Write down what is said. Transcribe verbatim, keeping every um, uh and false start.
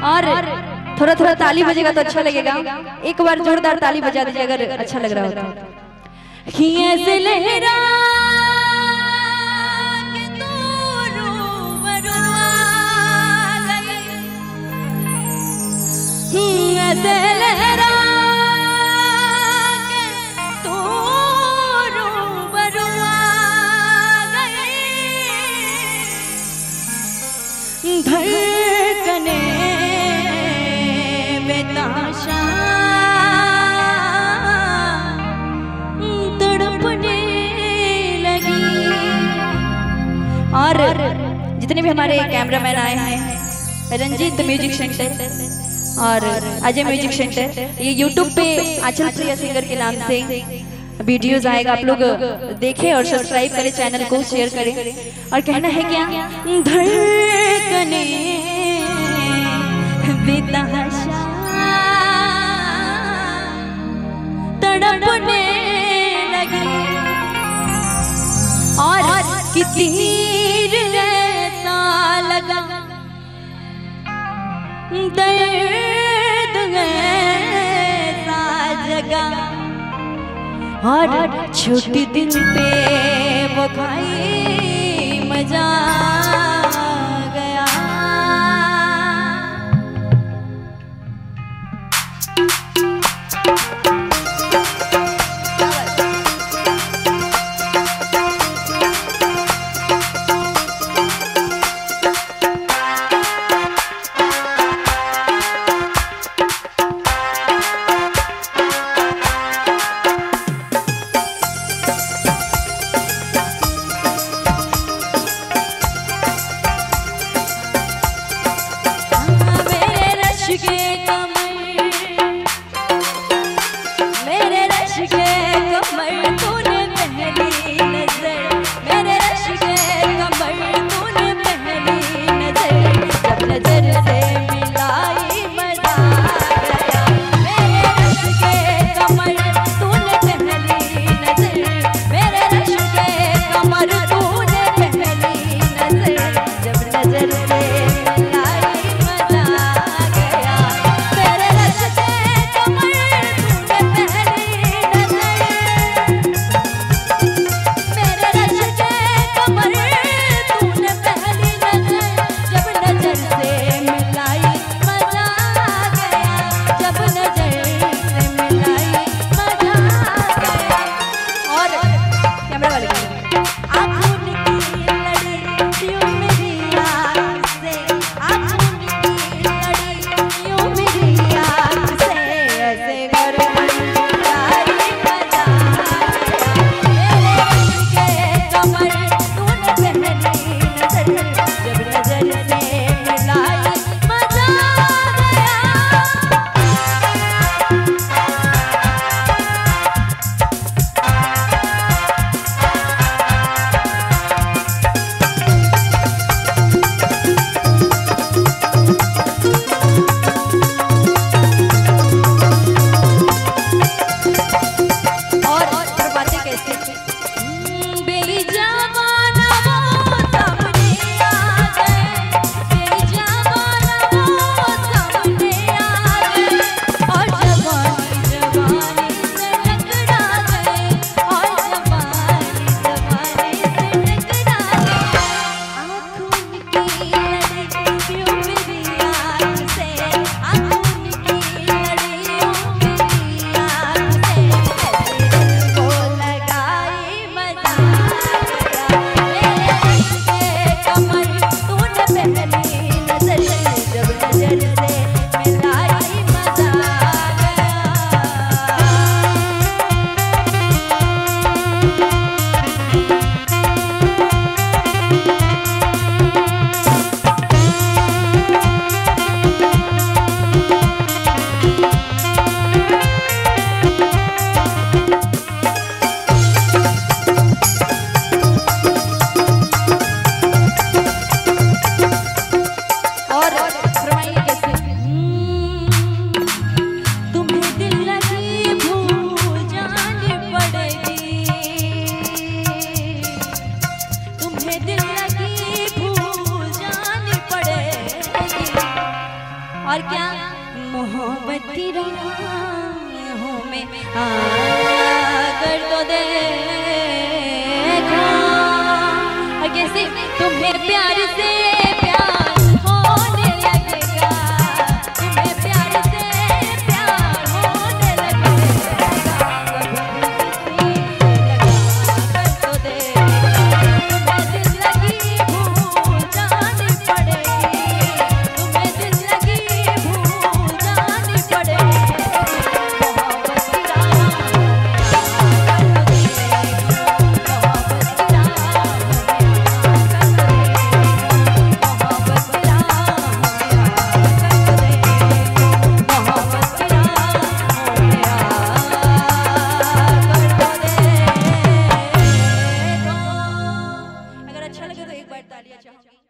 और थोड़ा थोड़ा ताली बजेगा तो अच्छा लगेगा। एक बार जोरदार ताली बजा दीजिए अगर अच्छा लग रहा हो तो। ऐसे लहरा के तू रूबरू आ गई, ऐसे लहरा के तू रूबरू आ गई, धड़कने बेताशा तड़पने लगी। और जितने भी हमारे कैमरामैन आए हैं, रंजीत म्यूजिक सेंटर और अजय म्यूजिक सेंटर, ये यूट्यूब पे आंचल प्रिया सिंगर के नाम से वीडियोस आएगा, आप लोग देखें और सब्सक्राइब करें, चैनल को शेयर करें। और कहना है क्या, धड़कने बेतहाशा तड़पने लगी, और कि तीर ऐसा लगा, दर्द ऐसा जगा, और छोटी दिल पे वो खाई मजा गया। तेरे और क्या मोहब्बत की राहों में आ कर तो देखो कैसे तुम्हें प्यार से प्यार होने लगेगा, तुम्हें प्यार से प्यार होने लगेगा, तो देखो दिल लगी भूल जानी पड़ेगी, तुम्हें दिल लगी भूल जानी पड़ेगी। अच्छा लगे तो एक बार तालियां चाहूंगी।